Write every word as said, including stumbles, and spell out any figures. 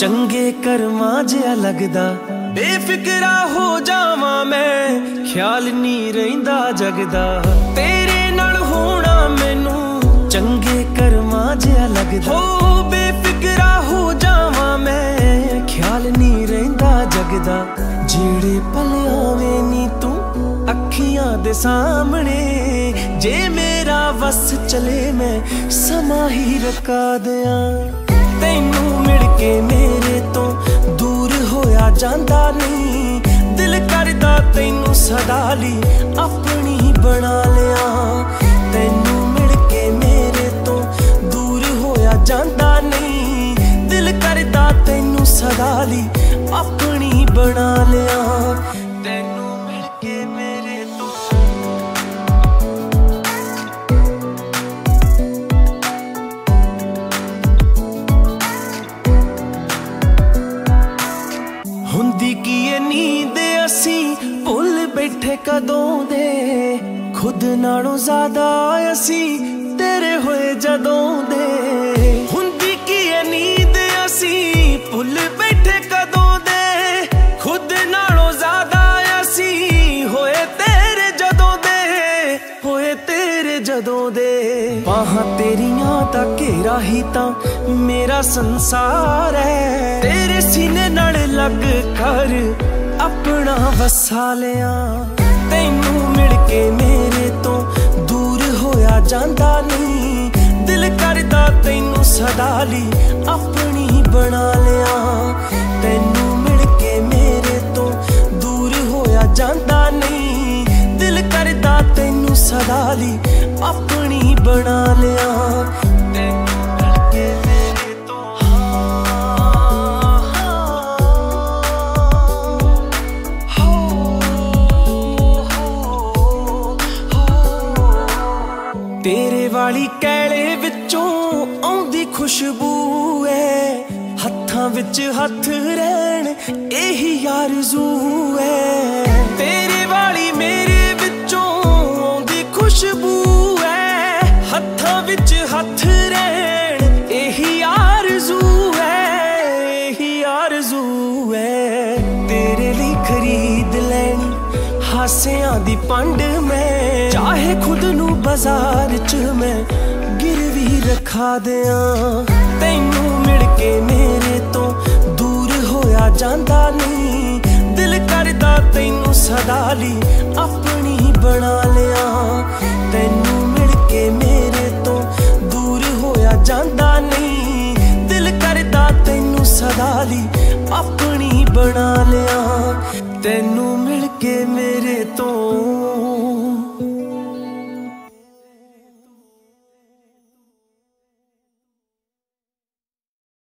चंगे कर्मा जिहा लगदा, बेफिक्रा हो जावां मैं, ख्याल नी रहिंदा जगदा। तेरे नाल होना मैनू चंगे कर्मा जिहा लगदा, हो बेफिक्रा हो जावां मैं, ख्याल नी रहिंदा जगदा। जेड़े पल आवे नी तू अखियां दे सामने, जे मेरा वस चले मैं समा ही रखा दियां। तैनू मिल के मेरे तो दूर होया जांदा नहीं, दिल करदा तैनू सदा लई अपनी बना लिया। तैनू मिल के मेरे तो दूर होया जांदा नहीं, दिल करदा तैनू सदा लई अपनी बना लिया। तैनू मिल के मेरे तो हुंदी की ये नींद असी भुल बैठे कदों दे, खुद नालों ज्यादा असी तेरे होए जदों दे। हुंदी की ये नींद असी भुल बैठे कदों दे, खुद नालों ज्यादा असी होए तेरे जदों दे, होए तेरे जदों दे। बाहां तेरियां दा घेरा ही तां मेरा संसार है, तेरे सीने नाल लग कर अपना वसा लिया। तैनू मिल के मेरे तो दूर होया जांदा नहीं, दिल करदा तैनू सदा लई अपनी बना लिया। तैनू मिल के मेरे तो दूर होया जांदा नहीं, दिल करदा तैनू सदा लई अपनी बना लिया। तैनू मिल के मेरे तो तेरे वाली कैले विचों आउंदी खुशबू है, हत्थां विच हत्थ रहन एही आरज़ू है। तेरे वाली मेरे विचों आउंदी खुशबू है, हत्थां विच हत्थ रहन एही आरज़ू है, एही आरज़ू है। तेरे लिए खरीद लैनी हासियां दी पंड मैं, चाहे खुद नू बाजार च मैं गिरवी रखा दियां। तैनू मिल के मेरे तो दूर होया जांदा नहीं, दिल करदा तैनू सदा लई अपनी बना लिया। तैनू मिल के मेरे तो दूर होया जांदा नहीं, दिल करदा तैनू सदा लई अपनी बना लिया। तैनू मिल के मेरे